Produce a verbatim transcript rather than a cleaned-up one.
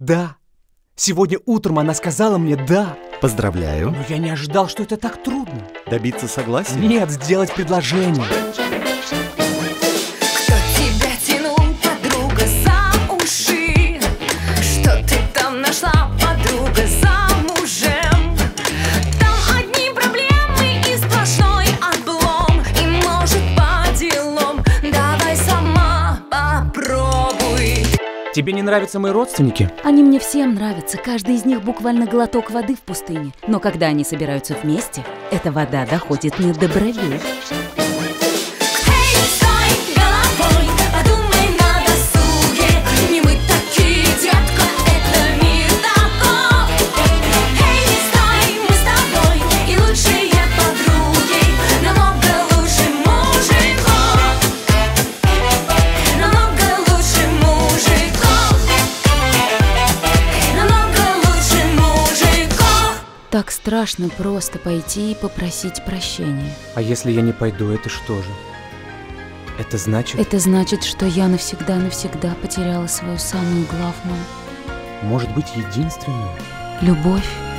Да. Сегодня утром она сказала мне «да». Поздравляю. Но я не ожидал, что это так трудно. Добиться согласия? Нет, сделать предложение. Кто тебя тянул, подруга, за уши? Что ты там нашла, подруга, замужем? Там одни проблемы и сплошной облом. И может по делам, давай сама попробуй. Тебе не нравятся мои родственники? Они мне всем нравятся, каждый из них буквально глоток воды в пустыне. Но когда они собираются вместе, эта вода доходит не до бровей. Эй, стой головой, подумай на досуге. Не мы такие, детка, это мир таков. Эй, стой, мы с тобой и лучшие подруги. Намного лучше мужиков. Намного лучше мужиков. Намного лучше мужиков. Так страшно просто пойти и попросить прощения. А если я не пойду, это что же? Это значит... Это значит, что я навсегда-навсегда потеряла свою самую главную Может быть, единственную? любовь.